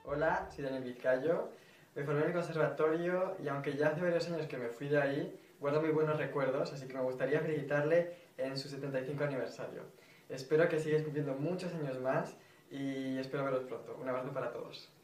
Hola, soy Daniel Vizcayo, me formé en el conservatorio y aunque ya hace varios años que me fui de ahí, guardo muy buenos recuerdos, así que me gustaría felicitarle en su 75 aniversario. Espero que sigáis cumpliendo muchos años más y espero veros pronto. Un abrazo para todos.